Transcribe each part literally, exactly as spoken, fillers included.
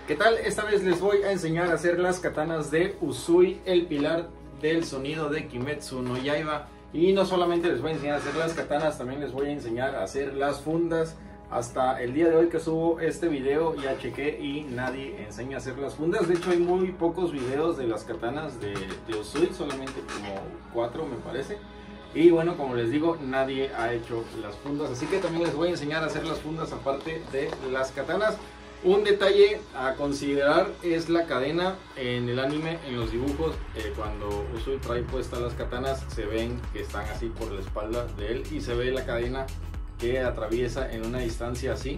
¿Qué tal? Esta vez les voy a enseñar a hacer las katanas de Usui, el pilar del sonido de Kimetsu no Yaiba. Y no solamente les voy a enseñar a hacer las katanas, también les voy a enseñar a hacer las fundas. Hasta el día de hoy que subo este video ya chequé y nadie enseña a hacer las fundas. De hecho hay muy pocos videos de las katanas de, de Usui, solamente como cuatro me parece. Y bueno, como les digo, nadie ha hecho las fundas, así que también les voy a enseñar a hacer las fundas aparte de las katanas. Un detalle a considerar es la cadena. En el anime, en los dibujos, eh, cuando Usui trae puestas las katanas, se ven que están así por la espalda de él y se ve la cadena que atraviesa en una distancia así.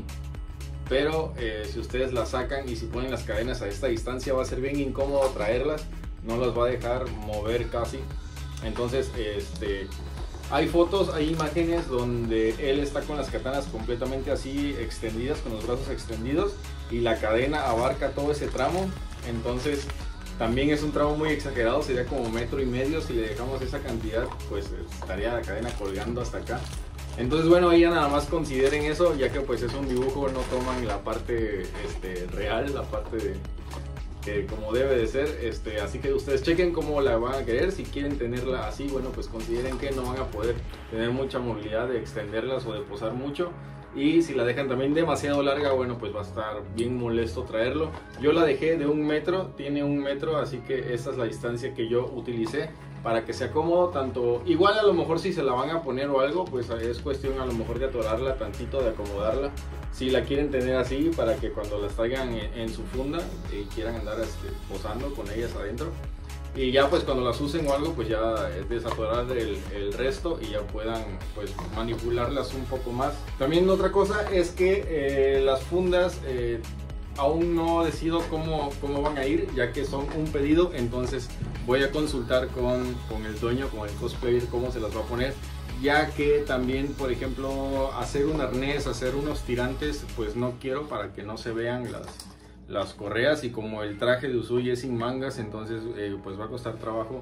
Pero eh, si ustedes las sacan y si ponen las cadenas a esta distancia, va a ser bien incómodo traerlas, no las va a dejar mover casi. Entonces, este, hay fotos, hay imágenes donde él está con las katanas completamente así extendidas, con los brazos extendidos, y la cadena abarca todo ese tramo. Entonces también es un tramo muy exagerado, sería como metro y medio. Si le dejamos esa cantidad, pues estaría la cadena colgando hasta acá. Entonces bueno, ahí ya nada más consideren eso, ya que pues es un dibujo, no toman la parte este, real, la parte de Eh, como debe de ser, este, así que ustedes chequen cómo la van a querer. Si quieren tenerla así, bueno, pues consideren que no van a poder tener mucha movilidad de extenderlas o de posar mucho. Y si la dejan también demasiado larga, bueno, pues va a estar bien molesto traerlo. Yo la dejé de un metro, tiene un metro, así que esta es la distancia que yo utilicé para que sea cómodo. Tanto, igual a lo mejor si se la van a poner o algo, pues es cuestión a lo mejor de atorarla tantito, de acomodarla. Si la quieren tener así, para que cuando las traigan en, en su funda y eh, quieran andar este, posando con ellas adentro, y ya pues cuando las usen o algo, pues ya es desatorar el, el resto y ya puedan pues manipularlas un poco más. También otra cosa es que eh, las fundas eh, aún no decido cómo, cómo van a ir, ya que son un pedido. Entonces voy a consultar con, con el dueño, con el cosplayer, cómo se las va a poner, ya que también, por ejemplo, hacer un arnés, hacer unos tirantes, pues no quiero, para que no se vean las, las correas. Y como el traje de Usui es sin mangas, entonces eh, pues va a costar trabajo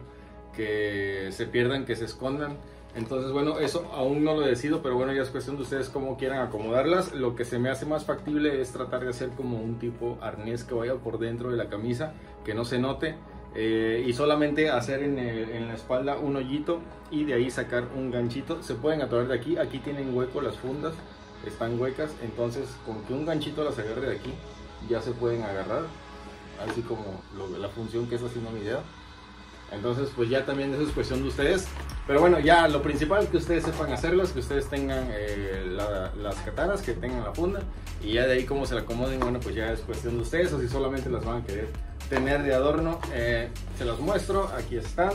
que se pierdan, que se escondan. Entonces bueno, eso aún no lo decido, pero bueno, ya es cuestión de ustedes cómo quieran acomodarlas. Lo que se me hace más factible es tratar de hacer como un tipo arnés que vaya por dentro de la camisa, que no se note. Eh, y solamente hacer en, el, en la espalda un hoyito y de ahí sacar un ganchito. Se pueden atorar de aquí, aquí tienen hueco las fundas, están huecas, entonces con que un ganchito las agarre de aquí ya se pueden agarrar, así como lo, la función que es haciendo mi idea. Entonces pues ya también eso es cuestión de ustedes, pero bueno, ya lo principal que ustedes sepan hacerlas, que ustedes tengan eh, la, las katanas, que tengan la funda, y ya de ahí cómo se la acomoden, bueno, pues ya es cuestión de ustedes. O si solamente las van a querer tener de adorno, eh, se los muestro, aquí están,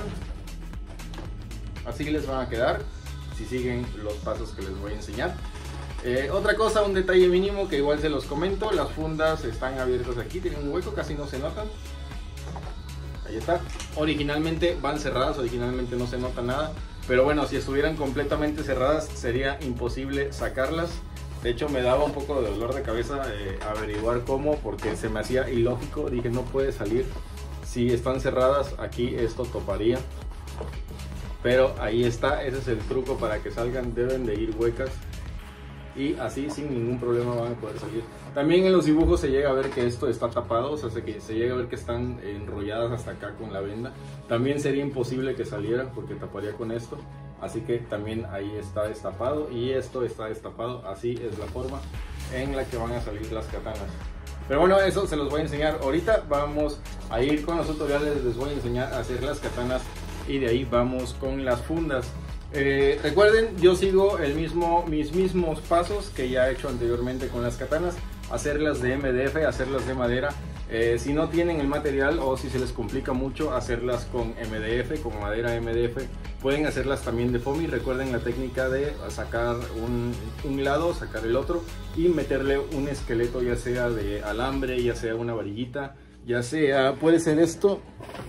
así les van a quedar si siguen los pasos que les voy a enseñar. Eh, otra cosa, un detalle mínimo que igual se los comento: las fundas están abiertas aquí, tienen un hueco, casi no se notan. Ahí está. Originalmente van cerradas, originalmente no se nota nada, pero bueno, si estuvieran completamente cerradas sería imposible sacarlas. De hecho me daba un poco de dolor de cabeza eh, averiguar cómo, porque se me hacía ilógico. Dije, no puede salir. Si están cerradas aquí, esto toparía. Pero ahí está, ese es el truco para que salgan, deben de ir huecas. Y así sin ningún problema van a poder salir. También en los dibujos se llega a ver que esto está tapado, o sea, que se llega a ver que están enrolladas hasta acá con la venda. También sería imposible que saliera porque taparía con esto. Así que también ahí está destapado y esto está destapado. Así es la forma en la que van a salir las katanas. Pero bueno, eso se los voy a enseñar ahorita. Vamos a ir con los tutoriales, les voy a enseñar a hacer las katanas y de ahí vamos con las fundas. Eh, recuerden, yo sigo el mismo, mis mismos pasos que ya he hecho anteriormente con las katanas. Hacerlas de M D F, hacerlas de madera. Eh, si no tienen el material o si se les complica mucho hacerlas con M D F, con madera M D F, pueden hacerlas también de foamy. Recuerden la técnica de sacar un, un lado, sacar el otro y meterle un esqueleto, ya sea de alambre, ya sea una varillita, ya sea, puede ser esto.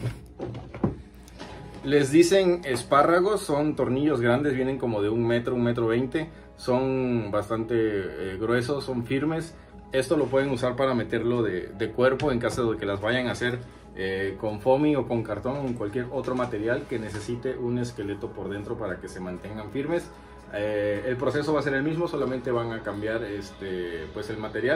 Les dicen espárragos, son tornillos grandes, vienen como de un metro, un metro veinte, son bastante eh, gruesos, son firmes. Esto lo pueden usar para meterlo de, de cuerpo en caso de que las vayan a hacer eh, con foamy o con cartón o con cualquier otro material que necesite un esqueleto por dentro para que se mantengan firmes. Eh, el proceso va a ser el mismo, solamente van a cambiar este, pues el material.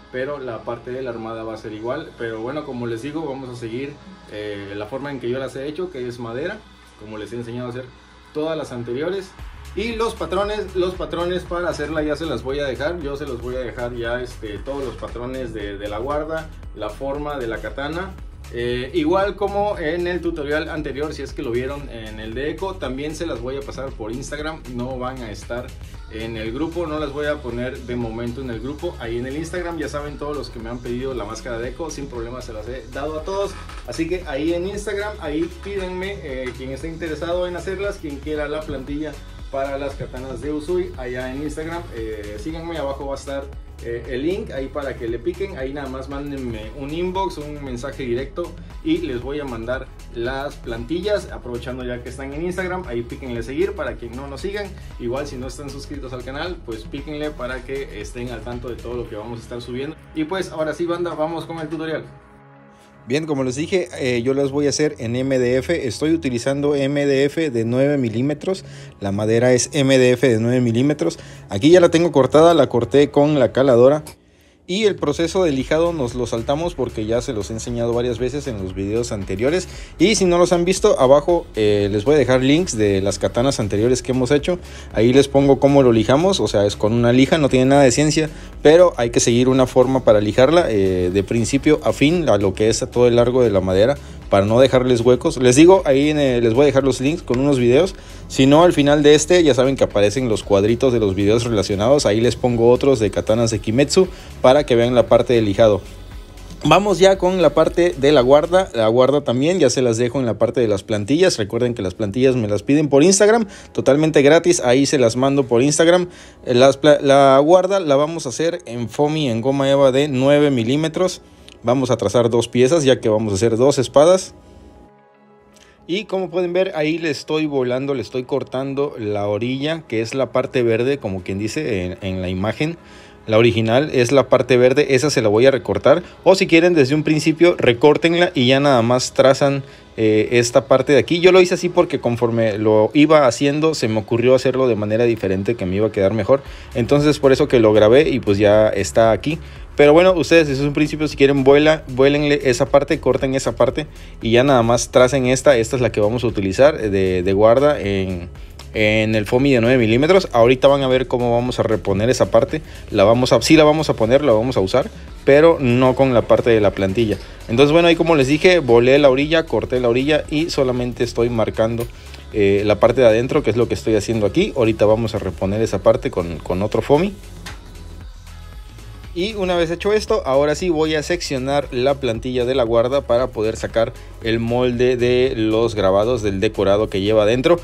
pero la parte de la armada va a ser igual. Pero bueno, como les digo, vamos a seguir eh, la forma en que yo las he hecho, que es madera, como les he enseñado a hacer todas las anteriores. Y los patrones, los patrones para hacerla ya se las voy a dejar, yo se los voy a dejar ya este, todos los patrones de, de la guarda, la forma de la katana. Eh, igual como en el tutorial anterior, si es que lo vieron en el de Eco, también se las voy a pasar por Instagram. No van a estar en el grupo, no las voy a poner de momento en el grupo. Ahí en el Instagram ya saben todos los que me han pedido la máscara de Eco, sin problema se las he dado a todos. Así que ahí en Instagram, ahí pídenme, eh, quien esté interesado en hacerlas, quien quiera la plantilla para las katanas de Usui, allá en Instagram, eh, síganme, abajo va a estar eh, el link ahí para que le piquen. Ahí nada más mándenme un inbox, un mensaje directo y les voy a mandar las plantillas, aprovechando ya que están en Instagram. Ahí píquenle seguir para que no nos sigan. Igual si no están suscritos al canal, pues píquenle para que estén al tanto de todo lo que vamos a estar subiendo. Y pues ahora sí, banda, vamos con el tutorial. Bien, como les dije, eh, yo las voy a hacer en M D F. Estoy utilizando M D F de nueve milímetros. La madera es M D F de nueve milímetros. Aquí ya la tengo cortada, la corté con la caladora. Y el proceso de lijado nos lo saltamos porque ya se los he enseñado varias veces en los videos anteriores. Y si no los han visto, abajo eh, les voy a dejar links de las katanas anteriores que hemos hecho. Ahí les pongo cómo lo lijamos, o sea, es con una lija, no tiene nada de ciencia, pero hay que seguir una forma para lijarla eh, de principio a fin, a lo que es a todo el largo de la madera, para no dejarles huecos. Les digo, ahí en el, les voy a dejar los links con unos videos. Si no, al final de este ya saben que aparecen los cuadritos de los videos relacionados. Ahí les pongo otros de katanas de Kimetsu para que vean la parte de lijado. Vamos ya con la parte de la guarda. La guarda también ya se las dejo en la parte de las plantillas. Recuerden que las plantillas me las piden por Instagram, totalmente gratis. Ahí se las mando por Instagram. Las, la guarda la vamos a hacer en foamy, en goma eva de nueve milímetros. Vamos a trazar dos piezas, ya que vamos a hacer dos espadas. Y como pueden ver, ahí le estoy volando, le estoy cortando la orilla, que es la parte verde, como quien dice en, en la imagen. La original es la parte verde, esa se la voy a recortar. O si quieren desde un principio, recórtenla y ya nada más trazan eh, esta parte de aquí. Yo lo hice así porque conforme lo iba haciendo, se me ocurrió hacerlo de manera diferente, que me iba a quedar mejor. Entonces por eso que lo grabé y pues ya está aquí. Pero bueno, ustedes desde un principio, si quieren, vuela, vuélenle esa parte, corten esa parte y ya nada más tracen esta. Esta es la que vamos a utilizar de, de guarda en, en el foamy de nueve milímetros. Ahorita van a ver cómo vamos a reponer esa parte. La vamos a, sí la vamos a poner, la vamos a usar, pero no con la parte de la plantilla. Entonces bueno, ahí como les dije, volé la orilla, corté la orilla y solamente estoy marcando eh, la parte de adentro, que es lo que estoy haciendo aquí. Ahorita vamos a reponer esa parte con, con otro foamy. Y una vez hecho esto, ahora sí voy a seccionar la plantilla de la guarda para poder sacar el molde de los grabados del decorado que lleva adentro.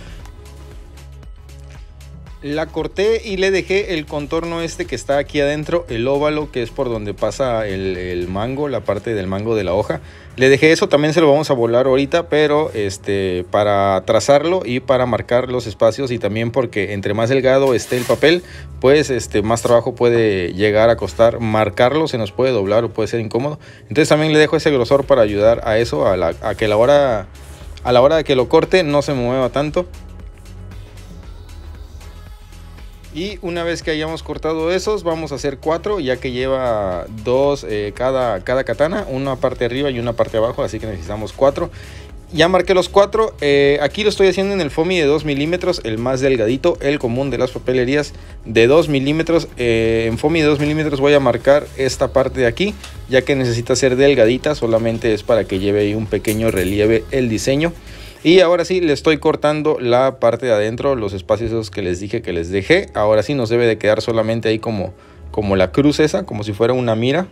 La corté y le dejé el contorno este que está aquí adentro, el óvalo, que es por donde pasa el, el mango, la parte del mango de la hoja. Le dejé eso, también se lo vamos a volar ahorita, pero este, para trazarlo y para marcar los espacios, y también porque entre más delgado esté el papel, pues este, más trabajo puede llegar a costar marcarlo, se nos puede doblar o puede ser incómodo. Entonces también le dejo ese grosor para ayudar a eso, a, la, a que la hora, a la hora de que lo corte no se mueva tanto. Y una vez que hayamos cortado esos, vamos a hacer cuatro, ya que lleva dos eh, cada, cada katana, una parte arriba y una parte abajo, así que necesitamos cuatro. Ya marqué los cuatro, eh, aquí lo estoy haciendo en el foamy de dos milímetros, el más delgadito, el común de las papelerías de dos milímetros. Eh, en foamy de dos milímetros voy a marcar esta parte de aquí, ya que necesita ser delgadita, solamente es para que lleve ahí un pequeño relieve el diseño. Y ahora sí le estoy cortando la parte de adentro, los espacios esos que les dije que les dejé. Ahora sí nos debe de quedar solamente ahí como, como la cruz esa, como si fuera una mira.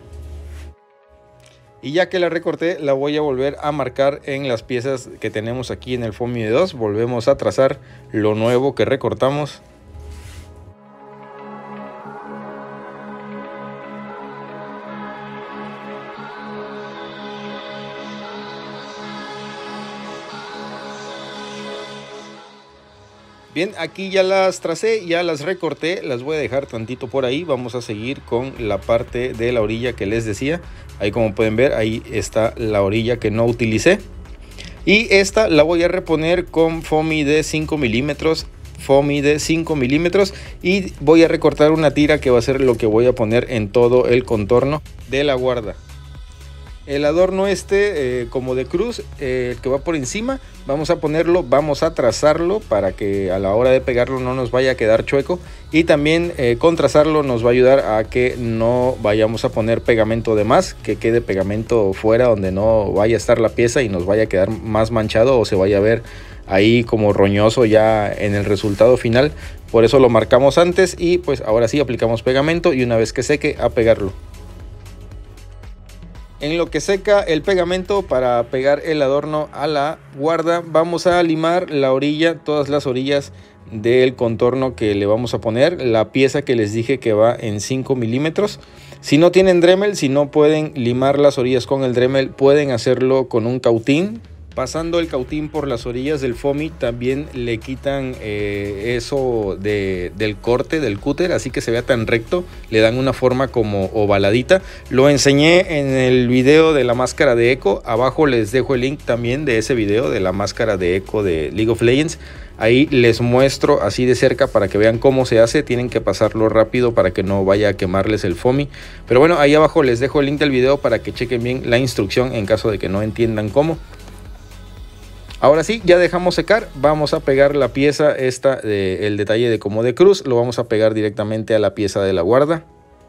Y ya que la recorté, la voy a volver a marcar en las piezas que tenemos aquí en el foamy de dos. Volvemos a trazar lo nuevo que recortamos. Bien, aquí ya las tracé, ya las recorté, las voy a dejar tantito por ahí. Vamos a seguir con la parte de la orilla que les decía. Ahí como pueden ver, ahí está la orilla que no utilicé. Y esta la voy a reponer con foamy de cinco milímetros. foamy de cinco milímetros y voy a recortar una tira que va a ser lo que voy a poner en todo el contorno de la guarda. El adorno este eh, como de cruz, eh, que va por encima, vamos a ponerlo, vamos a trazarlo para que a la hora de pegarlo no nos vaya a quedar chueco, y también eh, con trazarlo nos va a ayudar a que no vayamos a poner pegamento de más, que quede pegamento fuera donde no vaya a estar la pieza y nos vaya a quedar más manchado o se vaya a ver ahí como roñoso ya en el resultado final. Por eso lo marcamos antes y pues ahora sí aplicamos pegamento y una vez que seque a pegarlo. En lo que seca el pegamento para pegar el adorno a la guarda, vamos a limar la orilla, todas las orillas del contorno que le vamos a poner, la pieza que les dije que va en cinco milímetros. Si no tienen Dremel, si no pueden limar las orillas con el Dremel, pueden hacerlo con un cautín. Pasando el cautín por las orillas del foamy también le quitan eh, eso de, del corte del cúter, así que se vea tan recto, le dan una forma como ovaladita. Lo enseñé en el video de la máscara de Echo, abajo les dejo el link también de ese video de la máscara de Echo de League of Legends. Ahí les muestro así de cerca para que vean cómo se hace, tienen que pasarlo rápido para que no vaya a quemarles el foamy. Pero bueno, ahí abajo les dejo el link del video para que chequen bien la instrucción en caso de que no entiendan cómo. Ahora sí, ya dejamos secar, vamos a pegar la pieza esta, de, el detalle de como de cruz, lo vamos a pegar directamente a la pieza de la guarda.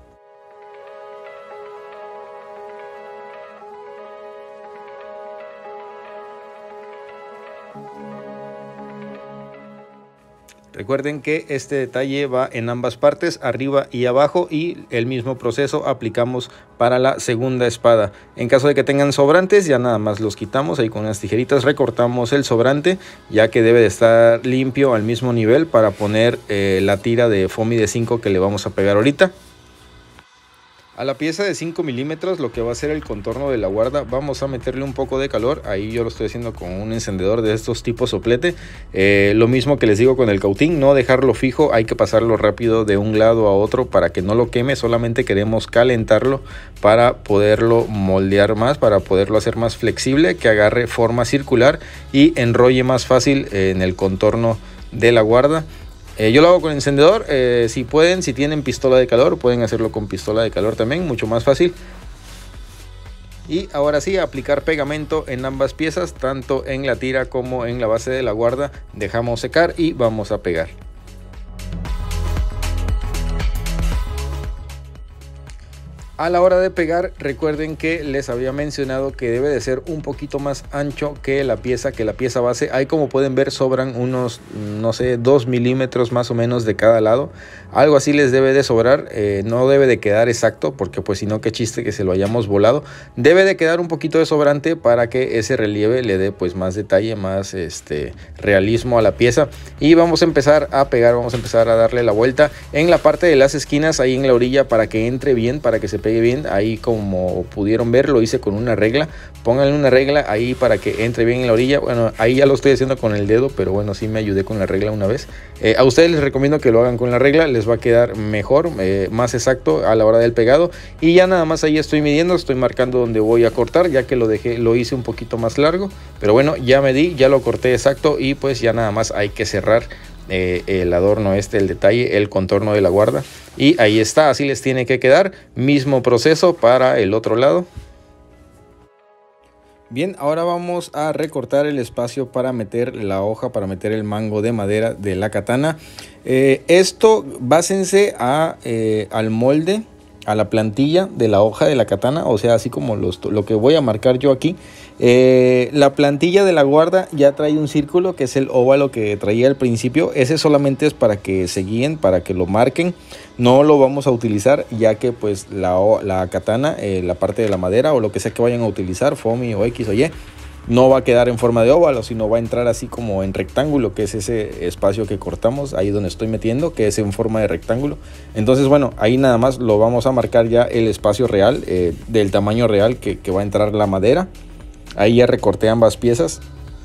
Recuerden que este detalle va en ambas partes, arriba y abajo, y el mismo proceso aplicamos para la segunda espada. En caso de que tengan sobrantes, ya nada más los quitamos, ahí con unas tijeritas recortamos el sobrante, ya que debe de estar limpio al mismo nivel para poner eh, la tira de foamy de cinco que le vamos a pegar ahorita. A la pieza de cinco milímetros, lo que va a ser el contorno de la guarda, vamos a meterle un poco de calor. Ahí yo lo estoy haciendo con un encendedor de estos tipo soplete. Eh, lo mismo que les digo con el cautín, no dejarlo fijo, hay que pasarlo rápido de un lado a otro para que no lo queme. Solamente queremos calentarlo para poderlo moldear más, para poderlo hacer más flexible, que agarre forma circular y enrolle más fácil en el contorno de la guarda. Eh, yo lo hago con encendedor, eh, si pueden, si tienen pistola de calor, pueden hacerlo con pistola de calor también, mucho más fácil. Y ahora sí, aplicar pegamento en ambas piezas, tanto en la tira como en la base de la guarda. Dejamos secar y vamos a pegar. A la hora de pegar, recuerden que les había mencionado que debe de ser un poquito más ancho que la pieza, que la pieza base. Ahí, como pueden ver, sobran unos, no sé, dos milímetros más o menos de cada lado. Algo así les debe de sobrar, eh, no debe de quedar exacto, porque pues si no, qué chiste que se lo hayamos volado. Debe de quedar un poquito de sobrante para que ese relieve le dé pues más detalle, más este realismo a la pieza. Y vamos a empezar a pegar, vamos a empezar a darle la vuelta en la parte de las esquinas, ahí en la orilla, para que entre bien, para que se pegue bien. Ahí, como pudieron ver, lo hice con una regla. Pónganle una regla ahí para que entre bien en la orilla. Bueno, ahí ya lo estoy haciendo con el dedo, pero bueno, sí me ayudé con la regla una vez. Eh, a ustedes les recomiendo que lo hagan con la regla, les va a quedar mejor, eh, más exacto a la hora del pegado. Y ya nada más ahí estoy midiendo, estoy marcando donde voy a cortar, ya que lo dejé, lo hice un poquito más largo. Pero bueno, ya medí, ya lo corté exacto y pues ya nada más hay que cerrar Eh, el adorno este, el detalle, el contorno de la guarda, y ahí está, así les tiene que quedar. Mismo proceso para el otro lado. Bien, ahora vamos a recortar el espacio para meter la hoja, para meter el mango de madera de la katana. Eh, esto básense a, eh, al molde, a la plantilla de la hoja de la katana, o sea, así como los, lo que voy a marcar yo aquí. Eh, la plantilla de la guarda ya trae un círculo, que es el óvalo que traía al principio. Ese solamente es para que se guíen, para que lo marquen. No lo vamos a utilizar, ya que pues la, la katana, eh, la parte de la madera o lo que sea que vayan a utilizar, foamy o X o Y, no va a quedar en forma de óvalo, sino va a entrar así como en rectángulo, que es ese espacio que cortamos, ahí donde estoy metiendo, que es en forma de rectángulo. Entonces, bueno, ahí nada más lo vamos a marcar ya el espacio real, eh, del tamaño real que, que va a entrar la madera. Ahí ya recorté ambas piezas.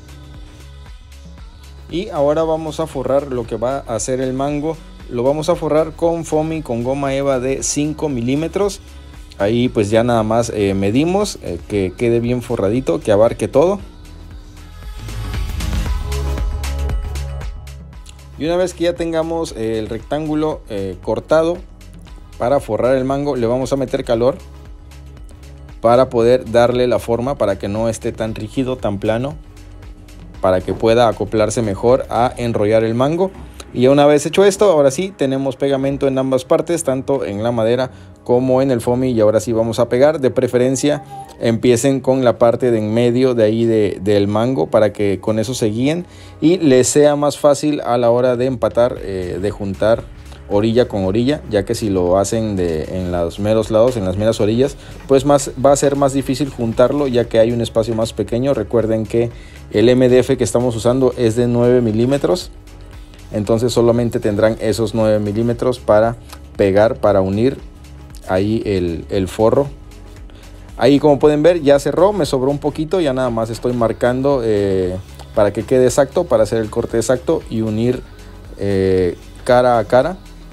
Y ahora vamos a forrar lo que va a ser el mango. Lo vamos a forrar con foamy, con goma eva de cinco milímetros. Ahí pues ya nada más eh, medimos, eh, que quede bien forradito, que abarque todo. Y una vez que ya tengamos el rectángulo eh, cortado para forrar el mango, le vamos a meter calor para poder darle la forma, para que no esté tan rígido, tan plano, para que pueda acoplarse mejor a enrollar el mango. Y una vez hecho esto, ahora sí tenemos pegamento en ambas partes, tanto en la madera como en el foamy. Y ahora sí vamos a pegar. De preferencia empiecen con la parte de en medio de ahí de, del mango, para que con eso se guíen y les sea más fácil a la hora de empatar, eh, de juntar orilla con orilla, ya que si lo hacen de, en los meros lados, en las meras orillas, pues más, va a ser más difícil juntarlo, ya que hay un espacio más pequeño. Recuerden que el M D F que estamos usando es de nueve milímetros, entonces solamente tendrán esos nueve milímetros para pegar, para unir ahí el, el forro. Ahí, como pueden ver, ya cerró, me sobró un poquito, ya nada más estoy marcando eh, para que quede exacto, para hacer el corte exacto y unir eh, cara a cara.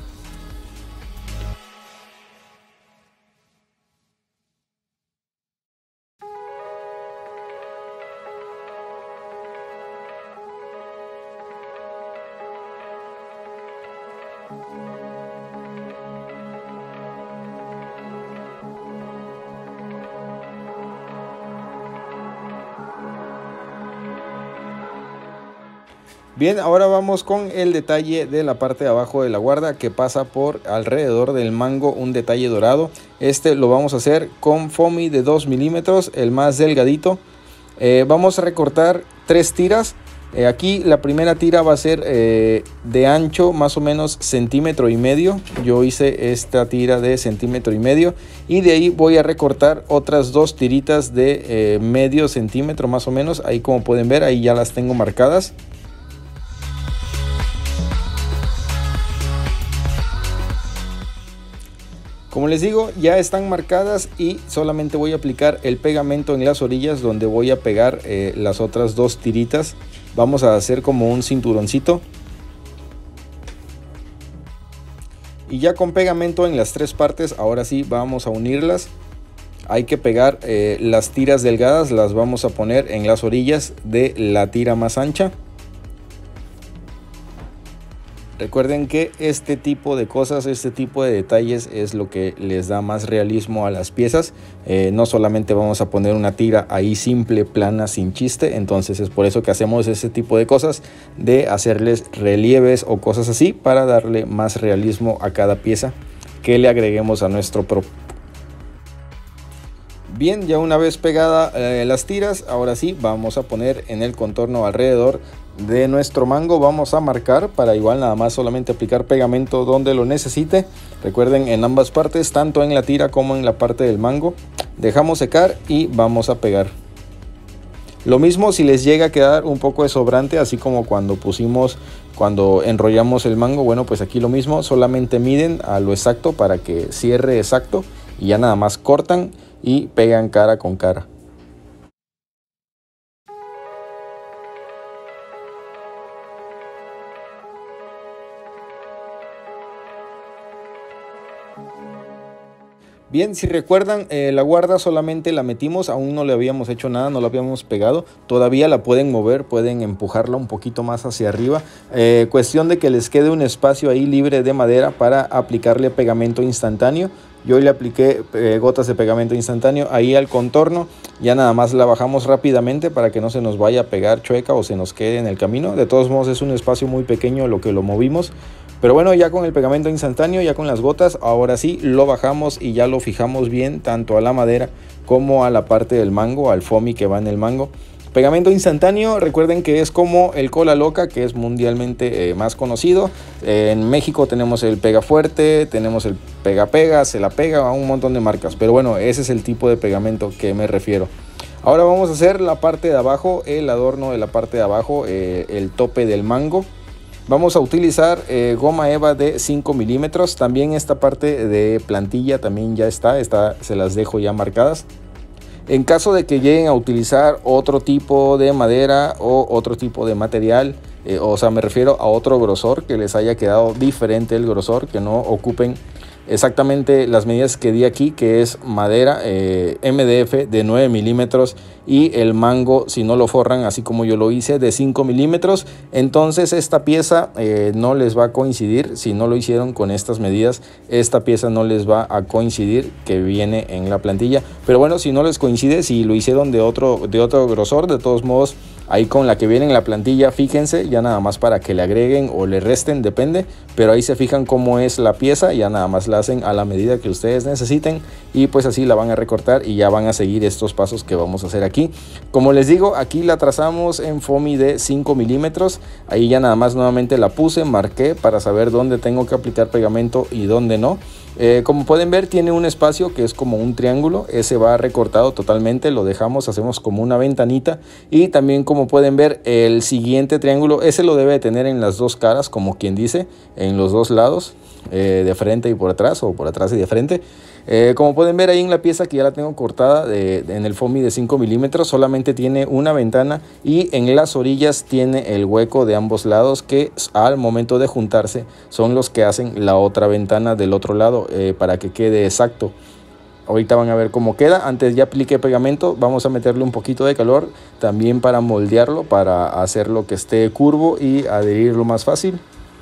Bien, ahora vamos con el detalle de la parte de abajo de la guarda, que pasa por alrededor del mango, un detalle dorado. Este lo vamos a hacer con foamy de dos milímetros, el más delgadito. Eh, vamos a recortar tres tiras. Eh, aquí la primera tira va a ser eh, de ancho más o menos centímetro y medio. Yo hice esta tira de centímetro y medio, y de ahí voy a recortar otras dos tiritas de eh, medio centímetro más o menos. Ahí, como pueden ver, ahí ya las tengo marcadas. Como les digo, ya están marcadas y solamente voy a aplicar el pegamento en las orillas, donde voy a pegar eh, las otras dos tiritas. Vamos a hacer como un cinturoncito. Y ya con pegamento en las tres partes, ahora sí vamos a unirlas. Hay que pegar eh, las tiras delgadas, las vamos a poner en las orillas de la tira más ancha. Recuerden que este tipo de cosas, este tipo de detalles es lo que les da más realismo a las piezas. Eh, no solamente vamos a poner una tira ahí simple, plana, sin chiste. Entonces es por eso que hacemos ese tipo de cosas, de hacerles relieves o cosas así, para darle más realismo a cada pieza que le agreguemos a nuestro prop. Bien, ya una vez pegada eh, las tiras, ahora sí vamos a poner en el contorno alrededor de nuestro mango. Vamos a marcar para igual nada más solamente aplicar pegamento donde lo necesite. Recuerden, en ambas partes, tanto en la tira como en la parte del mango. Dejamos secar y vamos a pegar. Lo mismo si les llega a quedar un poco de sobrante, así como cuando pusimos, cuando enrollamos el mango. Bueno, pues aquí lo mismo, solamente miden a lo exacto para que cierre exacto, y ya nada más cortan y pegan cara con cara. Bien, si recuerdan, eh, la guarda solamente la metimos, aún no le habíamos hecho nada, no la habíamos pegado. Todavía la pueden mover, pueden empujarla un poquito más hacia arriba. Eh, cuestión de que les quede un espacio ahí libre de madera para aplicarle pegamento instantáneo. Yo le apliqué eh, gotas de pegamento instantáneo ahí al contorno. Ya nada más la bajamos rápidamente para que no se nos vaya a pegar chueca o se nos quede en el camino. De todos modos, es un espacio muy pequeño lo que lo movimos. Pero bueno, ya con el pegamento instantáneo, ya con las gotas, ahora sí lo bajamos y ya lo fijamos bien, tanto a la madera como a la parte del mango, al foamy que va en el mango. Pegamento instantáneo, recuerden que es como el cola loca, que es mundialmente eh, más conocido. Eh, en México tenemos el pega fuerte, tenemos el pega pega, se la pega, a un montón de marcas. Pero bueno, ese es el tipo de pegamento que me refiero. Ahora vamos a hacer la parte de abajo, el adorno de la parte de abajo, eh, el tope del mango. Vamos a utilizar eh, goma eva de cinco milímetros. También esta parte de plantilla también ya está, está, se las dejo ya marcadas. En caso de que lleguen a utilizar otro tipo de madera o otro tipo de material, eh, o sea, me refiero a otro grosor, que les haya quedado diferente el grosor, que no ocupen exactamente las medidas que di aquí, que es madera eh, M D F de nueve milímetros y el mango, si no lo forran así como yo lo hice, de cinco milímetros. Entonces esta pieza eh, no les va a coincidir, si no lo hicieron con estas medidas, esta pieza no les va a coincidir que viene en la plantilla. Pero bueno, si no les coincide, si lo hicieron de otro, de otro grosor, de todos modos, ahí con la que viene en la plantilla, fíjense, ya nada más para que le agreguen o le resten, depende, pero ahí se fijan cómo es la pieza, ya nada más la hacen a la medida que ustedes necesiten y pues así la van a recortar y ya van a seguir estos pasos que vamos a hacer aquí. Como les digo, aquí la trazamos en foamy de cinco milímetros, ahí ya nada más nuevamente la puse, marqué para saber dónde tengo que aplicar pegamento y dónde no. Eh, como pueden ver, tiene un espacio que es como un triángulo, ese va recortado totalmente, lo dejamos, hacemos como una ventanita. Y también, como pueden ver, el siguiente triángulo, ese lo debe tener en las dos caras, como quien dice, en los dos lados, eh, de frente y por atrás, o por atrás y de frente. Eh, como pueden ver ahí en la pieza que ya la tengo cortada de, de, en el foamy de cinco milímetros, solamente tiene una ventana y en las orillas tiene el hueco de ambos lados, que al momento de juntarse son los que hacen la otra ventana del otro lado, eh, para que quede exacto. Ahorita van a ver cómo queda. Antes ya apliqué pegamento, vamos a meterle un poquito de calor también para moldearlo, para hacerlo que esté curvo y adherirlo más fácil.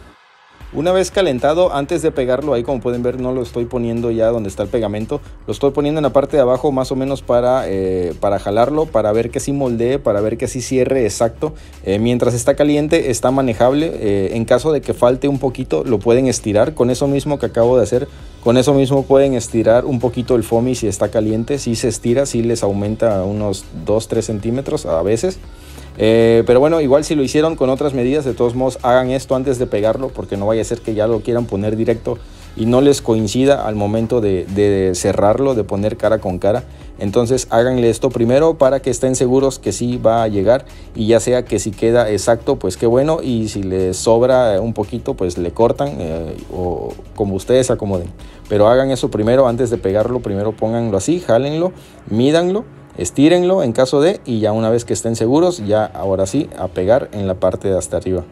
Una vez calentado, antes de pegarlo, ahí como pueden ver no lo estoy poniendo ya donde está el pegamento, lo estoy poniendo en la parte de abajo más o menos para, eh, para jalarlo, para ver que sí moldee, para ver que sí cierre exacto. Eh, mientras está caliente está manejable, eh, en caso de que falte un poquito lo pueden estirar, con eso mismo que acabo de hacer, con eso mismo pueden estirar un poquito el foamy si está caliente, si se estira, si les aumenta unos dos tres centímetros a veces. Eh, pero bueno, igual si lo hicieron con otras medidas, de todos modos hagan esto antes de pegarlo, porque no vaya a ser que ya lo quieran poner directo y no les coincida al momento de, de cerrarlo, de poner cara con cara. Entonces háganle esto primero para que estén seguros que sí va a llegar, y ya sea que si queda exacto pues qué bueno, y si les sobra un poquito pues le cortan, eh, o como ustedes se acomoden. Pero hagan eso primero antes de pegarlo, primero pónganlo así, jálenlo, mídanlo, estírenlo en caso de, y ya una vez que estén seguros, ya ahora sí a pegar en la parte de hasta arriba.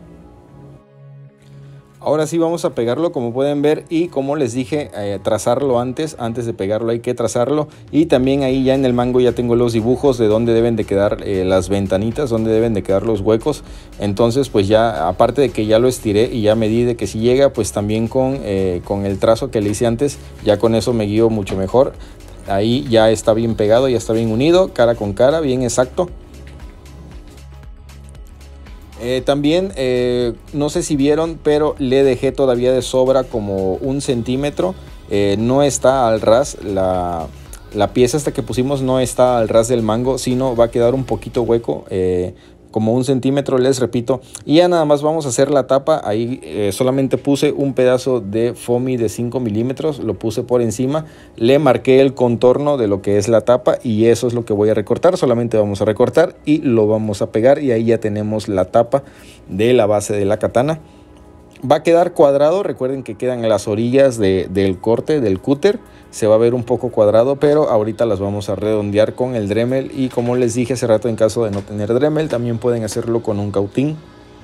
Ahora sí vamos a pegarlo, como pueden ver, y como les dije, eh, trazarlo antes, antes de pegarlo hay que trazarlo. Y también ahí ya en el mango ya tengo los dibujos de dónde deben de quedar eh, las ventanitas, dónde deben de quedar los huecos. Entonces pues ya, aparte de que ya lo estiré y ya medí de que si llega, pues también con, eh, con el trazo que le hice antes, ya con eso me guío mucho mejor. Ahí ya está bien pegado, ya está bien unido, cara con cara, bien exacto. Eh, también, eh, no sé si vieron, pero le dejé todavía de sobra como un centímetro. Eh, no está al ras, la, la pieza esta que pusimos no está al ras del mango, sino va a quedar un poquito hueco, eh, como un centímetro, les repito. Y ya nada más vamos a hacer la tapa. Ahí eh, solamente puse un pedazo de foamy de cinco milímetros, lo puse por encima, le marqué el contorno de lo que es la tapa, y eso es lo que voy a recortar. Solamente vamos a recortar y lo vamos a pegar, y ahí ya tenemos la tapa de la base de la katana. Va a quedar cuadrado, recuerden que quedan las orillas de, del corte del cúter, se va a ver un poco cuadrado, pero ahorita las vamos a redondear con el Dremel. Y como les dije hace rato, en caso de no tener Dremel, también pueden hacerlo con un cautín.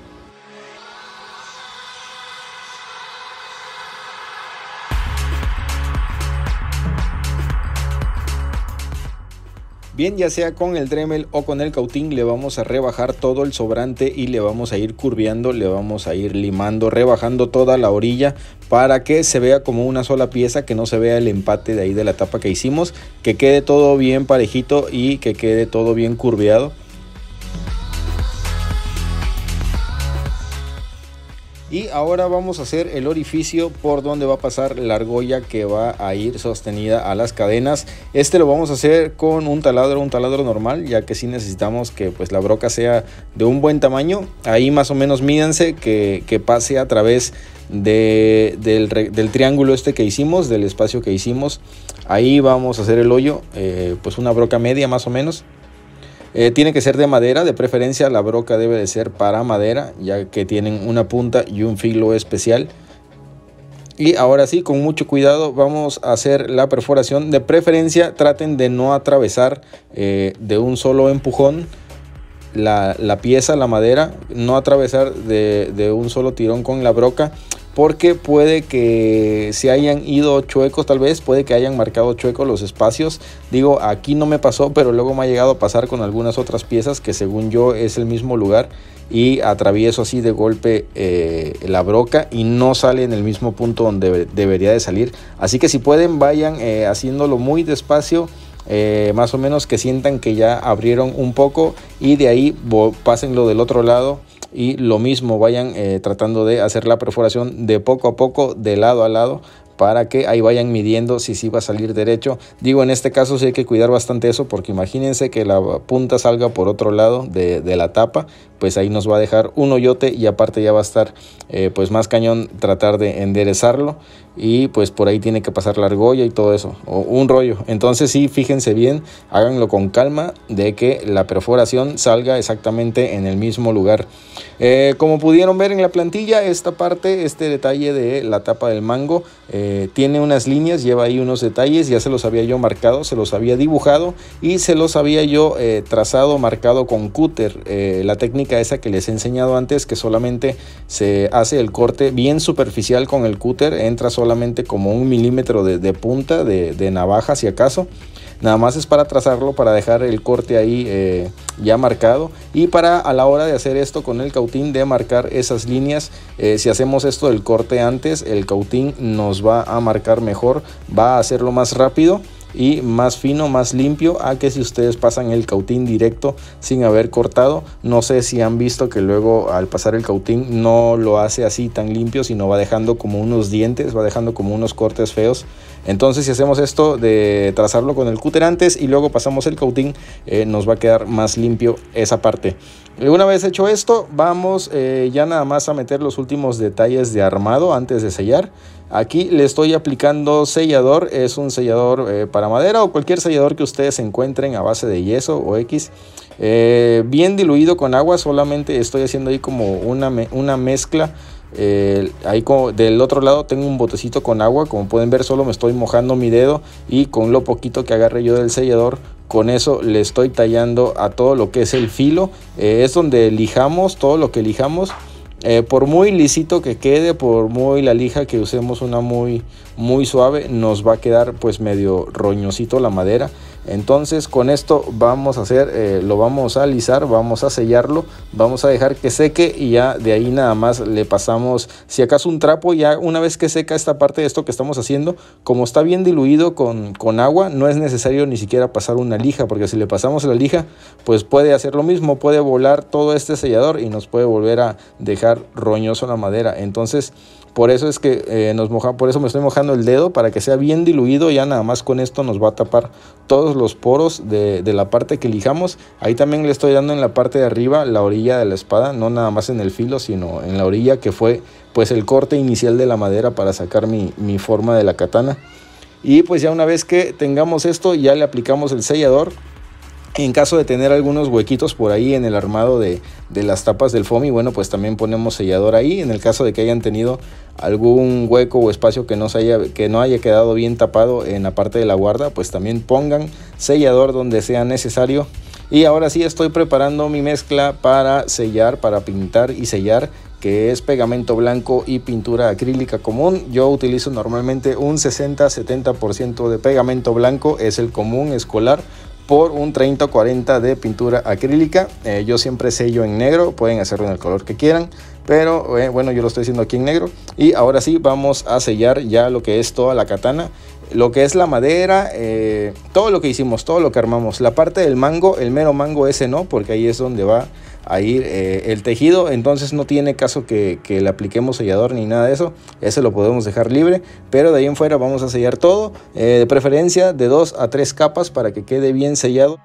Bien, ya sea con el Dremel o con el cautín, le vamos a rebajar todo el sobrante y le vamos a ir curveando, le vamos a ir limando, rebajando toda la orilla para que se vea como una sola pieza, que no se vea el empate de ahí de la tapa que hicimos, que quede todo bien parejito y que quede todo bien curveado. Y ahora vamos a hacer el orificio por donde va a pasar la argolla que va a ir sostenida a las cadenas. Este lo vamos a hacer con un taladro, un taladro normal, ya que sí necesitamos que pues la broca sea de un buen tamaño. Ahí más o menos mídense que, que pase a través de, del, del triángulo este que hicimos, del espacio que hicimos. Ahí vamos a hacer el hoyo, eh, pues una broca media más o menos. Eh, tiene que ser de madera, de preferencia la broca debe de ser para madera, ya que tienen una punta y un filo especial. Y ahora sí, con mucho cuidado vamos a hacer la perforación. De preferencia traten de no atravesar eh, de un solo empujón la, la pieza, la madera, no atravesar de, de un solo tirón con la broca, porque puede que se hayan ido chuecos, tal vez puede que hayan marcado chuecos los espacios. Digo, aquí no me pasó, pero luego me ha llegado a pasar con algunas otras piezas que según yo es el mismo lugar, y atravieso así de golpe eh, la broca y no sale en el mismo punto donde debería de salir. Así que si pueden, vayan eh, haciéndolo muy despacio, eh, más o menos que sientan que ya abrieron un poco, y de ahí pásenlo del otro lado. Y lo mismo, vayan eh, tratando de hacer la perforación de poco a poco, de lado a lado, para que ahí vayan midiendo si sí va a salir derecho. Digo, en este caso sí hay que cuidar bastante eso, porque imagínense que la punta salga por otro lado de, de la tapa, pues ahí nos va a dejar un hoyote, y aparte ya va a estar eh, pues más cañón tratar de enderezarlo, y pues por ahí tiene que pasar la argolla y todo eso, o un rollo. Entonces sí, fíjense bien, háganlo con calma, de que la perforación salga exactamente en el mismo lugar. Eh, como pudieron ver en la plantilla, esta parte, este detalle de la tapa del mango, eh, tiene unas líneas, lleva ahí unos detalles, ya se los había yo marcado, se los había dibujado y se los había yo eh, trazado, marcado con cúter. Eh, la técnica esa que les he enseñado antes, que solamente se hace el corte bien superficial con el cúter, entra solamente como un milímetro de, de punta de, de navaja si acaso. Nada más es para trazarlo, para dejar el corte ahí eh, ya marcado, y para a la hora de hacer esto con el cautín, de marcar esas líneas. Eh, si hacemos esto del corte antes, el cautín nos va a marcar mejor, va a hacerlo más rápido y más fino, más limpio, a que si ustedes pasan el cautín directo sin haber cortado. No sé si han visto que luego al pasar el cautín no lo hace así tan limpio, sino va dejando como unos dientes, va dejando como unos cortes feos. Entonces si hacemos esto de trazarlo con el cúter antes y luego pasamos el cautín, eh, nos va a quedar más limpio esa parte. Una vez hecho esto, vamos eh, ya nada más a meter los últimos detalles de armado antes de sellar. Aquí le estoy aplicando sellador, es un sellador eh, para madera o cualquier sellador que ustedes encuentren a base de yeso o X. Eh, bien diluido con agua, solamente estoy haciendo ahí como una, me una mezcla. Eh, ahí como del otro lado tengo un botecito con agua, como pueden ver solo me estoy mojando mi dedo, y con lo poquito que agarre yo del sellador, con eso le estoy tallando a todo lo que es el filo. Eh, es donde lijamos, todo lo que lijamos. Eh, por muy lisito que quede, por muy la lija que usemos, una muy muy suave, nos va a quedar pues medio roñosito la madera. Entonces con esto vamos a hacer, eh, lo vamos a alisar, vamos a sellarlo, vamos a dejar que seque, y ya de ahí nada más le pasamos si acaso un trapo. Ya una vez que seca esta parte de esto que estamos haciendo, como está bien diluido con, con agua, no es necesario ni siquiera pasar una lija, porque si le pasamos la lija pues puede hacer lo mismo, puede volar todo este sellador y nos puede volver a dejar roñoso la madera. Entonces por eso es que eh, nos moja, por eso me estoy mojando el dedo, para que sea bien diluido. Ya nada más con esto nos va a tapar todos los poros de, de la parte que lijamos. Ahí también le estoy dando en la parte de arriba, la orilla de la espada, no nada más en el filo, sino en la orilla, que fue pues el corte inicial de la madera para sacar mi, mi forma de la katana. Y pues ya una vez que tengamos esto, ya le aplicamos el sellador. En caso de tener algunos huequitos por ahí en el armado de, de las tapas del foamy, bueno, pues también ponemos sellador ahí. En el caso de que hayan tenido algún hueco o espacio que no, se haya, que no haya quedado bien tapado en la parte de la guarda, pues también pongan sellador donde sea necesario. Y ahora sí estoy preparando mi mezcla para sellar, para pintar y sellar, que es pegamento blanco y pintura acrílica común. Yo utilizo normalmente un sesenta a setenta por ciento de pegamento blanco, es el común escolar, por un treinta o cuarenta de pintura acrílica. Eh, yo siempre sello en negro, pueden hacerlo en el color que quieran, pero eh, bueno, yo lo estoy haciendo aquí en negro. Y ahora sí vamos a sellar ya lo que es toda la katana, lo que es la madera, eh, todo lo que hicimos, todo lo que armamos. La parte del mango, el mero mango ese no, porque ahí es donde va a ir eh, el tejido, entonces no tiene caso que, que le apliquemos sellador ni nada de eso. Ese lo podemos dejar libre, pero de ahí en fuera vamos a sellar todo, eh, de preferencia de dos a tres capas para que quede bien sellado.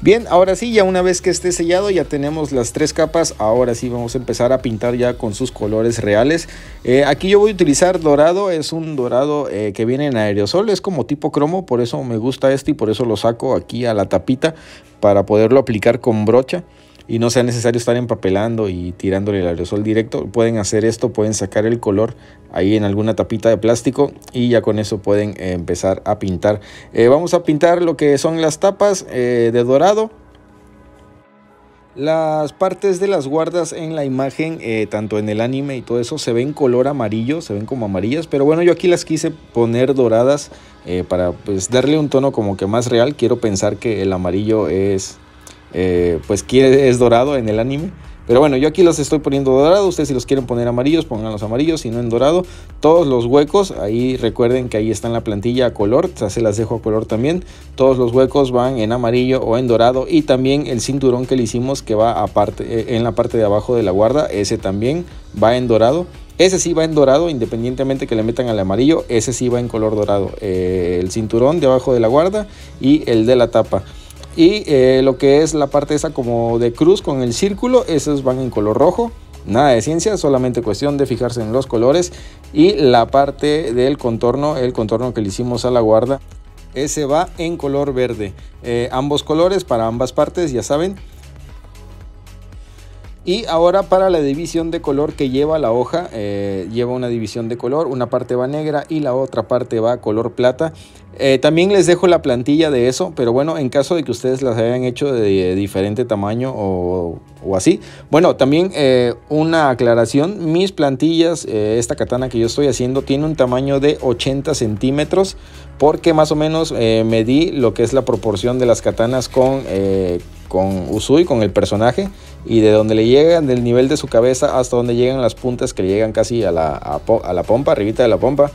Bien, ahora sí, ya una vez que esté sellado ya tenemos las tres capas. Ahora sí vamos a empezar a pintar ya con sus colores reales. Eh, aquí yo voy a utilizar dorado, es un dorado eh, que viene en aerosol, es como tipo cromo, por eso me gusta este y por eso lo saco aquí a la tapita para poderlo aplicar con brocha y no sea necesario estar empapelando y tirándole el aerosol directo. Pueden hacer esto, pueden sacar el color ahí en alguna tapita de plástico y ya con eso pueden eh, empezar a pintar. Eh, vamos a pintar lo que son las tapas eh, de dorado. Las partes de las guardas en la imagen, eh, tanto en el anime y todo eso, se ven color amarillo, se ven como amarillas, pero bueno, yo aquí las quise poner doradas eh, para pues darle un tono como que más real. Quiero pensar que el amarillo es eh, pues quiere, es dorado en el anime. Pero bueno, yo aquí los estoy poniendo dorados. Ustedes si los quieren poner amarillos, pongan los amarillos, si no en dorado. Todos los huecos, ahí recuerden que ahí está en la plantilla a color, o sea, se las dejo a color también. Todos los huecos van en amarillo o en dorado. Y también el cinturón que le hicimos que va aparte, en la parte de abajo de la guarda, ese también va en dorado. Ese sí va en dorado, independientemente que le metan al amarillo, ese sí va en color dorado. Eh, el cinturón de abajo de la guarda y el de la tapa. Y eh, lo que es la parte esa como de cruz con el círculo, esos van en color rojo. Nada de ciencia, solamente cuestión de fijarse en los colores. Y la parte del contorno, el contorno que le hicimos a la guarda, ese va en color verde. Eh, ambos colores para ambas partes, ya saben. Y ahora para la división de color que lleva la hoja, eh, lleva una división de color, una parte va negra y la otra parte va color plata. Eh, también les dejo la plantilla de eso, pero bueno, en caso de que ustedes las hayan hecho de diferente tamaño o, o así. Bueno, también eh, una aclaración, mis plantillas, eh, esta katana que yo estoy haciendo tiene un tamaño de ochenta centímetros, porque más o menos eh, medí lo que es la proporción de las katanas con, eh, con Usui, con el personaje, y de donde le llegan, del nivel de su cabeza hasta donde llegan las puntas, que le llegan casi a la, a, a la pompa, arribita de la pompa.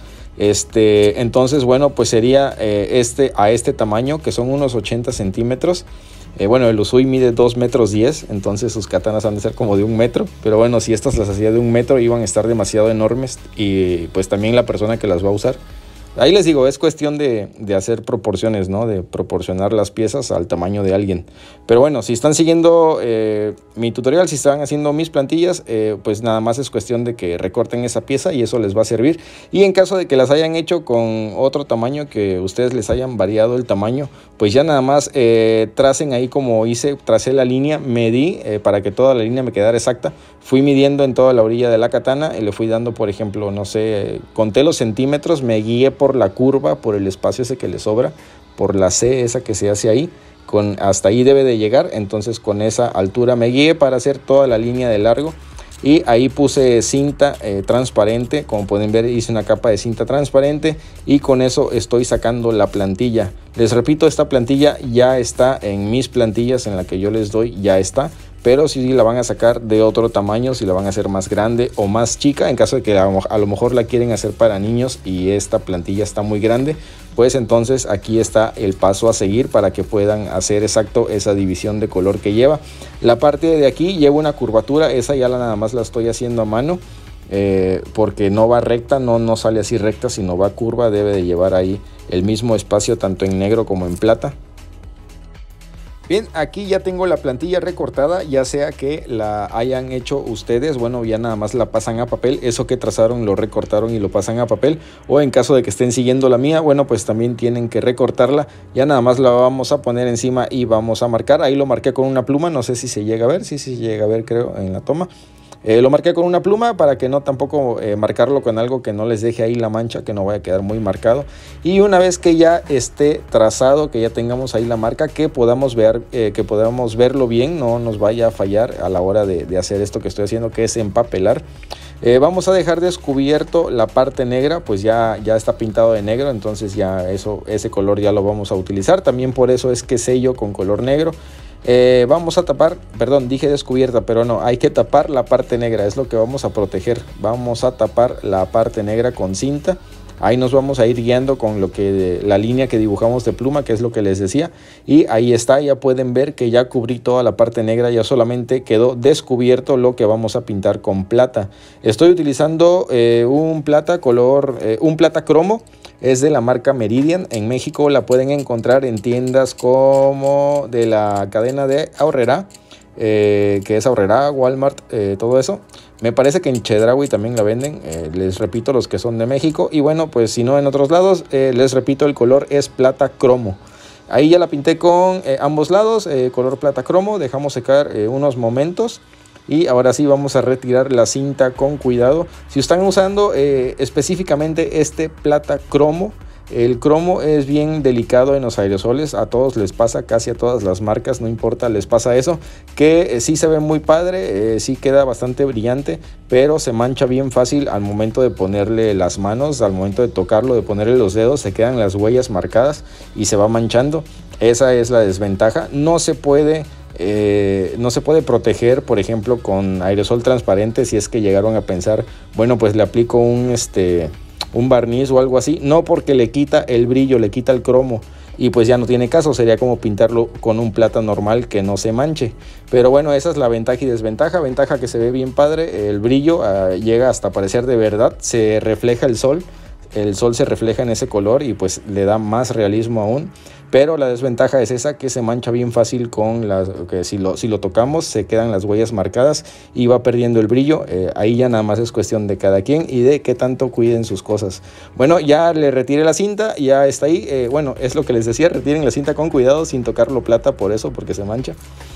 Este, entonces, bueno, pues sería eh, este, a este tamaño, que son unos ochenta centímetros. Eh, bueno, el Usui mide dos metros diez, entonces sus katanas han de ser como de un metro. Pero bueno, si estas las hacía de un metro, iban a estar demasiado enormes. Y pues también la persona que las va a usar. Ahí les digo, es cuestión de, de hacer proporciones, ¿no? De proporcionar las piezas al tamaño de alguien. Pero bueno, si están siguiendo eh, mi tutorial, si están haciendo mis plantillas, eh, pues nada más es cuestión de que recorten esa pieza y eso les va a servir. Y en caso de que las hayan hecho con otro tamaño, que ustedes les hayan variado el tamaño, pues ya nada más eh, tracen ahí como hice, tracé la línea, medí eh, para que toda la línea me quedara exacta. Fui midiendo en toda la orilla de la katana y le fui dando, por ejemplo, no sé, conté los centímetros, me guié por la curva, por el espacio ese que le sobra, por la C esa que se hace ahí, con, hasta ahí debe de llegar. Entonces con esa altura me guié para hacer toda la línea de largo. Y ahí puse cinta eh, transparente, como pueden ver hice una capa de cinta transparente y con eso estoy sacando la plantilla. Les repito, esta plantilla ya está en mis plantillas, en la que yo les doy ya está. Pero si la van a sacar de otro tamaño, si la van a hacer más grande o más chica, en caso de que a lo mejor la quieren hacer para niños y esta plantilla está muy grande, pues entonces aquí está el paso a seguir para que puedan hacer exacto esa división de color que lleva. La parte de aquí lleva una curvatura, esa ya la nada más la estoy haciendo a mano, eh, porque no va recta, no, no sale así recta, sino va curva, debe de llevar ahí el mismo espacio tanto en negro como en plata. Bien, aquí ya tengo la plantilla recortada, ya sea que la hayan hecho ustedes, bueno, ya nada más la pasan a papel, eso que trazaron lo recortaron y lo pasan a papel, o en caso de que estén siguiendo la mía, bueno, pues también tienen que recortarla, ya nada más la vamos a poner encima y vamos a marcar. Ahí lo marqué con una pluma, no sé si se llega a ver, sí, sí se llega a ver creo en la toma. Eh, lo marqué con una pluma para que no tampoco eh, marcarlo con algo que no les deje ahí la mancha, que no vaya a quedar muy marcado. Y una vez que ya esté trazado, que ya tengamos ahí la marca, que podamos ver, eh, que podamos verlo bien, no nos vaya a fallar a la hora de, de hacer esto que estoy haciendo, que es empapelar. Eh, vamos a dejar descubierto la parte negra, pues ya, ya está pintado de negro, entonces ya eso, ese color ya lo vamos a utilizar. También por eso es que sello con color negro. Eh, vamos a tapar, perdón, dije descubierta, pero no, hay que tapar la parte negra, es lo que vamos a proteger. Vamos a tapar la parte negra con cinta Ahí nos vamos a ir guiando con lo que la línea que dibujamos de pluma, que es lo que les decía. Y ahí está, ya pueden ver que ya cubrí toda la parte negra, ya solamente quedó descubierto lo que vamos a pintar con plata. Estoy utilizando eh, un plata color, eh, un plata cromo. Es de la marca Meridian. En México la pueden encontrar en tiendas como de la cadena de Aurrera, eh, que es Aurrera, Walmart, eh, todo eso. Me parece que en Chedraui también la venden, eh, les repito, los que son de México. Y bueno, pues si no en otros lados, eh, les repito, el color es plata cromo. Ahí ya la pinté con eh, ambos lados, eh, color plata cromo. Dejamos secar eh, unos momentos. Y ahora sí vamos a retirar la cinta con cuidado. Si están usando eh, específicamente este plata cromo, el cromo es bien delicado en los aerosoles. A todos les pasa, casi a todas las marcas, no importa, les pasa eso. Que eh, sí se ve muy padre, eh, sí queda bastante brillante, pero se mancha bien fácil al momento de ponerle las manos, al momento de tocarlo, de ponerle los dedos, se quedan las huellas marcadas y se va manchando. Esa es la desventaja. No se puede... Eh, no se puede proteger, por ejemplo, con aerosol transparente. Si es que llegaron a pensar, bueno, pues le aplico un, este, un barniz o algo así. No, porque le quita el brillo, le quita el cromo y pues ya no tiene caso. Sería como pintarlo con un plata normal que no se manche. Pero bueno, esa es la ventaja y desventaja. Ventaja que se ve bien padre, el brillo uh, llega hasta parecer de verdad, se refleja el sol. El sol se refleja en ese color y pues le da más realismo aún. Pero la desventaja es esa, que se mancha bien fácil con las, que si lo, si lo tocamos se quedan las huellas marcadas y va perdiendo el brillo. Eh, ahí ya nada más es cuestión de cada quien y de qué tanto cuiden sus cosas. Bueno, ya le retiré la cinta, ya está ahí. Eh, bueno, es lo que les decía, retiren la cinta con cuidado sin tocarlo plata, por eso, porque se mancha.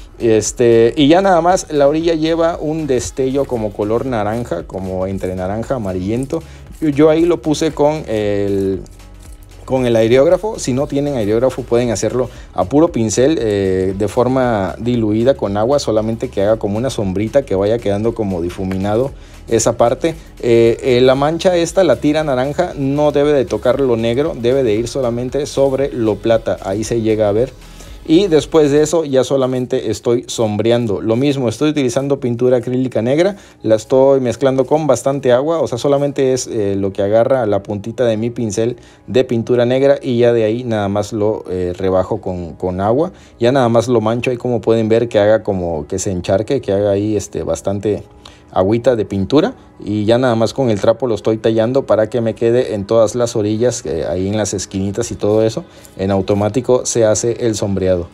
Este, y ya nada más, la orilla lleva un destello como color naranja, como entre naranja amarillento. Yo, yo ahí lo puse con el... con el aerógrafo. Si no tienen aerógrafo pueden hacerlo a puro pincel, eh, de forma diluida con agua, solamente que haga como una sombrita, que vaya quedando como difuminado esa parte. Eh, eh, la mancha esta, la tira naranja, no debe de tocar lo negro, debe de ir solamente sobre lo plata, ahí se llega a ver. Y después de eso ya solamente estoy sombreando. Lo mismo, estoy utilizando pintura acrílica negra, la estoy mezclando con bastante agua, o sea, solamente es eh, lo que agarra la puntita de mi pincel de pintura negra y ya de ahí nada más lo eh, rebajo con, con agua. Ya nada más lo mancho ahí, como pueden ver, que haga como que se encharque, que haga ahí este, bastante agüita de pintura, y ya nada más con el trapo lo estoy tallando para que me quede en todas las orillas, eh, ahí en las esquinitas y todo eso. En automático se hace el sombreado.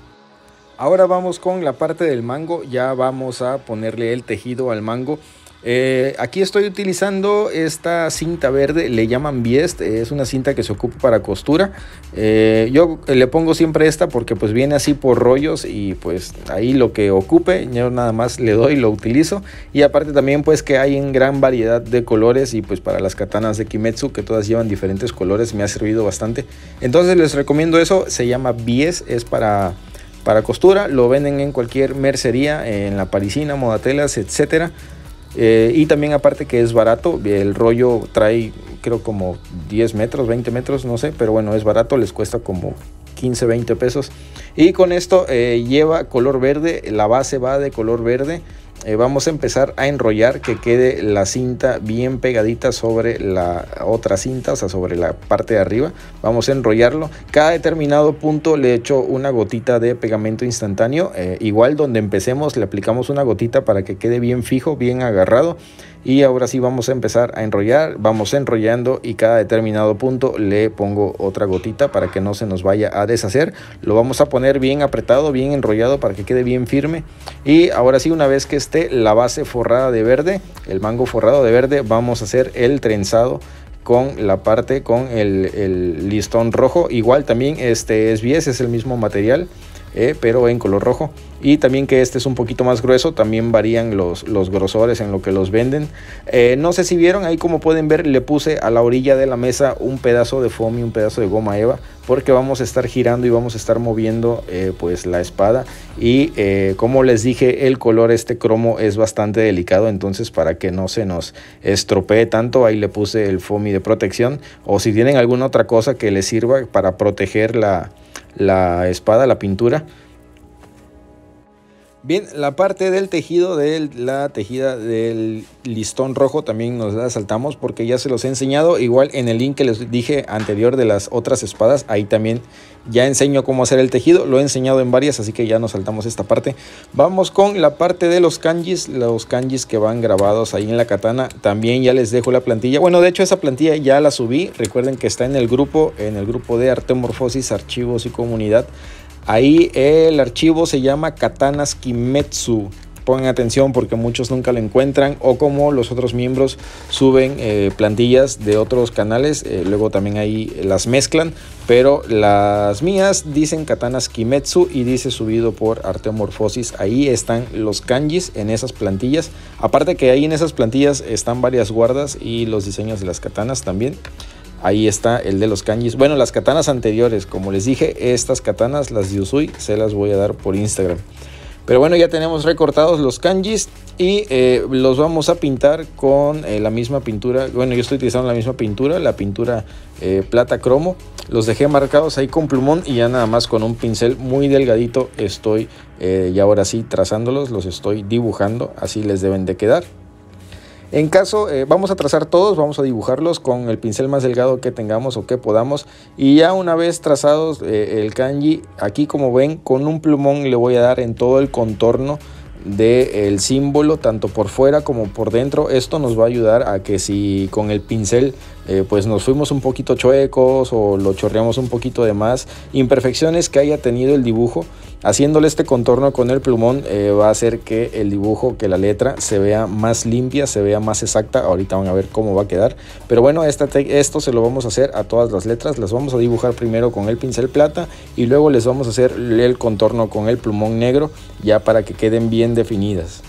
Ahora vamos con la parte del mango, ya vamos a ponerle el tejido al mango. Eh, aquí estoy utilizando esta cinta verde, le llaman Biest, es una cinta que se ocupa para costura. Eh, yo le pongo siempre esta porque pues viene así por rollos y pues ahí lo que ocupe, yo nada más le doy y lo utilizo. Y aparte también pues que hay en gran variedad de colores y pues para las katanas de Kimetsu, que todas llevan diferentes colores, me ha servido bastante. Entonces les recomiendo eso, se llama Biest, es para... para costura, lo venden en cualquier mercería, en La Parisina, Modatelas, etcétera. Eh, y también aparte que es barato, el rollo trae creo como diez metros, veinte metros, no sé, pero bueno, es barato, les cuesta como quince, veinte pesos. Y con esto eh, lleva color verde, la base va de color verde. Eh, vamos a empezar a enrollar, que quede la cinta bien pegadita sobre la otra cinta, o sea, sobre la parte de arriba. Vamos a enrollarlo. Cada determinado punto le echo una gotita de pegamento instantáneo. Eh, igual donde empecemos le aplicamos una gotita para que quede bien fijo, bien agarrado. Y ahora sí vamos a empezar a enrollar, vamos enrollando y cada determinado punto le pongo otra gotita para que no se nos vaya a deshacer. Lo vamos a poner bien apretado, bien enrollado para que quede bien firme. Y ahora sí, una vez que esté la base forrada de verde, el mango forrado de verde, vamos a hacer el trenzado con la parte con el, el listón rojo. Igual también este es Biest, es el mismo material. Eh, pero en color rojo, y también que este es un poquito más grueso, también varían los, los grosores en lo que los venden. Eh, no sé si vieron, ahí como pueden ver le puse a la orilla de la mesa un pedazo de foam y un pedazo de goma eva, porque vamos a estar girando y vamos a estar moviendo eh, pues la espada. Y eh, como les dije, el color este cromo es bastante delicado, entonces para que no se nos estropee tanto, ahí le puse el foam de protección. O si tienen alguna otra cosa que les sirva para proteger la la espada, la pintura. Bien, la parte del tejido de la tejida del listón rojo también nos la saltamos porque ya se los he enseñado. Igual en el link que les dije anterior de las otras espadas, ahí también ya enseño cómo hacer el tejido. Lo he enseñado en varias, así que ya nos saltamos esta parte. Vamos con la parte de los kanjis, los kanjis que van grabados ahí en la katana. También ya les dejo la plantilla. Bueno, de hecho esa plantilla ya la subí. Recuerden que está en el grupo, en el grupo de Artemorphosis, Archivos y Comunidad. Ahí el archivo se llama Katanas Kimetsu. Pongan atención porque muchos nunca lo encuentran, o como los otros miembros suben eh, plantillas de otros canales, eh, luego también ahí las mezclan, pero las mías dicen Katanas Kimetsu y dice subido por Artemorphosis. Ahí están los kanjis en esas plantillas, aparte que ahí en esas plantillas están varias guardas y los diseños de las katanas también. Ahí está el de los kanjis. Bueno, las katanas anteriores, como les dije, estas katanas, las de Usui, se las voy a dar por Instagram. Pero bueno, ya tenemos recortados los kanjis y eh, los vamos a pintar con eh, la misma pintura. Bueno, yo estoy utilizando la misma pintura, la pintura eh, plata cromo. Los dejé marcados ahí con plumón y ya nada más con un pincel muy delgadito estoy eh, y ahora sí trazándolos, los estoy dibujando. Así les deben de quedar. En caso, eh, vamos a trazar todos, vamos a dibujarlos con el pincel más delgado que tengamos o que podamos. Y ya una vez trazados eh, el kanji, aquí como ven, con un plumón le voy a dar en todo el contorno del símbolo, tanto por fuera como por dentro. Esto nos va a ayudar a que si con el pincel eh, pues nos fuimos un poquito chuecos o lo chorreamos un poquito de más, imperfecciones que haya tenido el dibujo, haciéndole este contorno con el plumón eh, va a hacer que el dibujo, que la letra se vea más limpia, se vea más exacta. Ahorita van a ver cómo va a quedar, pero bueno, esta esto se lo vamos a hacer a todas las letras. Las vamos a dibujar primero con el pincel plata y luego les vamos a hacer el contorno con el plumón negro, ya para que queden bien definidas.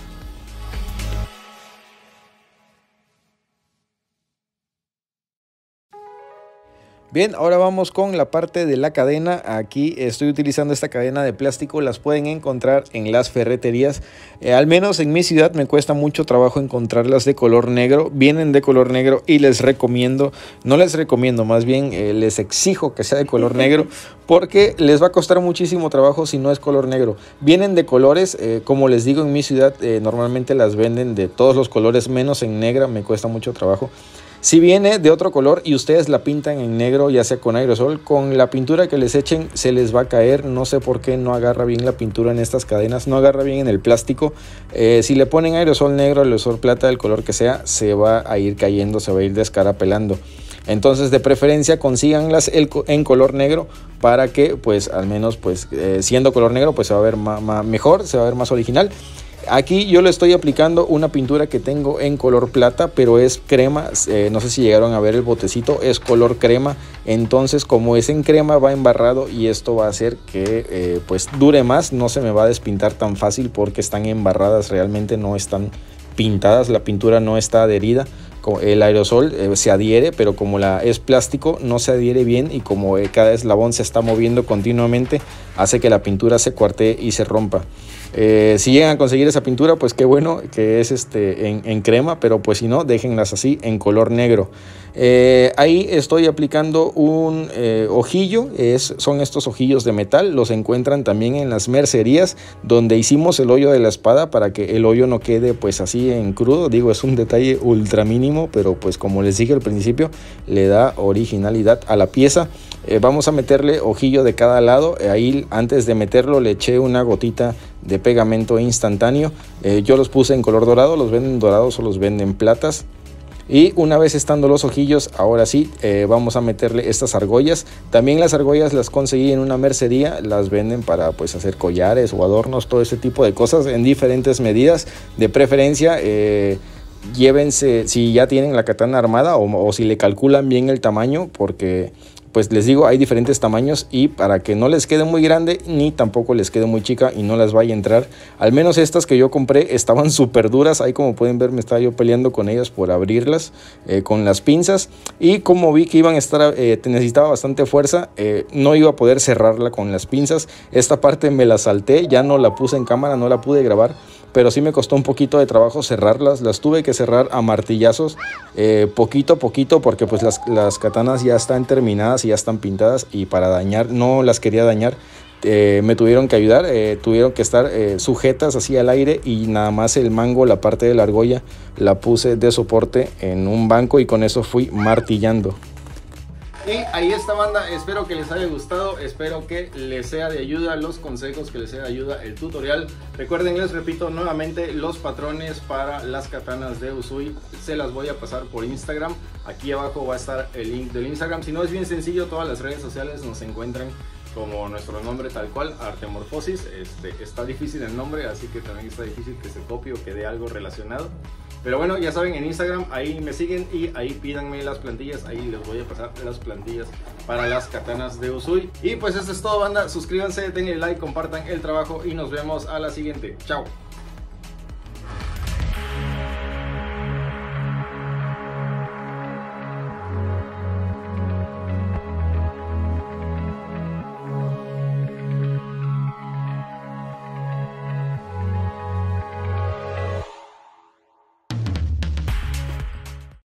Bien, ahora vamos con la parte de la cadena. Aquí estoy utilizando esta cadena de plástico, las pueden encontrar en las ferreterías. Eh, al menos en mi ciudad me cuesta mucho trabajo encontrarlas de color negro. Vienen de color negro y les recomiendo, no les recomiendo, más bien eh, les exijo que sea de color negro, porque les va a costar muchísimo trabajo si no es color negro. Vienen de colores, eh, como les digo, en mi ciudad eh, normalmente las venden de todos los colores menos en negra, me cuesta mucho trabajo. Si viene de otro color y ustedes la pintan en negro, ya sea con aerosol, con la pintura que les echen se les va a caer. No sé por qué no agarra bien la pintura en estas cadenas, no agarra bien en el plástico. Eh, si le ponen aerosol negro, aerosol plata, el color que sea, se va a ir cayendo, se va a ir descarapelando. Entonces, de preferencia, consíganlas el, en color negro para que, pues, al menos, pues, eh, siendo color negro, pues se va a ver ma, ma, mejor, se va a ver más original. Aquí yo le estoy aplicando una pintura que tengo en color plata, pero es crema. Eh, no sé si llegaron a ver el botecito, es color crema. Entonces, como es en crema, va embarrado y esto va a hacer que eh, pues dure más. No se me va a despintar tan fácil porque están embarradas, realmente no están pintadas. La pintura no está adherida. El aerosol eh, se adhiere, pero como la es plástico no se adhiere bien, y como eh, cada eslabón se está moviendo continuamente, hace que la pintura se cuartee y se rompa. Eh, si llegan a conseguir esa pintura, pues qué bueno que es este en, en crema, pero pues si no, déjenlas así en color negro. Eh, ahí estoy aplicando un eh, ojillo, es, son estos ojillos de metal, los encuentran también en las mercerías donde hicimos el hoyo de la espada, para que el hoyo no quede pues así en crudo. Digo, es un detalle ultra mínimo, pero pues como les dije al principio, le da originalidad a la pieza. Eh, vamos a meterle ojillo de cada lado. Eh, ahí antes de meterlo le eché una gotita de pegamento instantáneo. Eh, yo los puse en color dorado, los venden dorados o los venden platas. Y una vez estando los ojillos, ahora sí, eh, vamos a meterle estas argollas. También las argollas las conseguí en una mercería, las venden para pues hacer collares o adornos, todo ese tipo de cosas en diferentes medidas. De preferencia, eh, llévense, si ya tienen la katana armada o, o si le calculan bien el tamaño, porque pues les digo, hay diferentes tamaños, y para que no les quede muy grande ni tampoco les quede muy chica y no las vaya a entrar. Al menos estas que yo compré estaban súper duras. Ahí como pueden ver me estaba yo peleando con ellas por abrirlas eh, con las pinzas, y como vi que iban a estar, eh, necesitaba bastante fuerza, eh, no iba a poder cerrarla con las pinzas. Esta parte me la salté, ya no la puse en cámara, no la pude grabar, pero sí me costó un poquito de trabajo cerrarlas. Las tuve que cerrar a martillazos, eh, poquito a poquito, porque pues las, las katanas ya están terminadas y ya están pintadas, y para dañar, no las quería dañar eh, me tuvieron que ayudar, eh, tuvieron que estar eh, sujetas así al aire y nada más el mango, la parte de la argolla, la puse de soporte en un banco y con eso fui martillando. Y ahí está, banda, espero que les haya gustado, espero que les sea de ayuda los consejos, que les sea de ayuda el tutorial. Recuerden, les repito nuevamente, los patrones para las katanas de Usui se las voy a pasar por Instagram. Aquí abajo va a estar el link del Instagram. Si no, es bien sencillo, todas las redes sociales nos encuentran como nuestro nombre tal cual, Artemorphosis. Este, está difícil el nombre, así que también está difícil que se copie o que dé algo relacionado. Pero bueno, ya saben, en Instagram ahí me siguen y ahí pídanme las plantillas, ahí les voy a pasar las plantillas para las katanas de Usui. Y pues esto es todo, banda, suscríbanse, denle like, compartan el trabajo y nos vemos a la siguiente. Chao.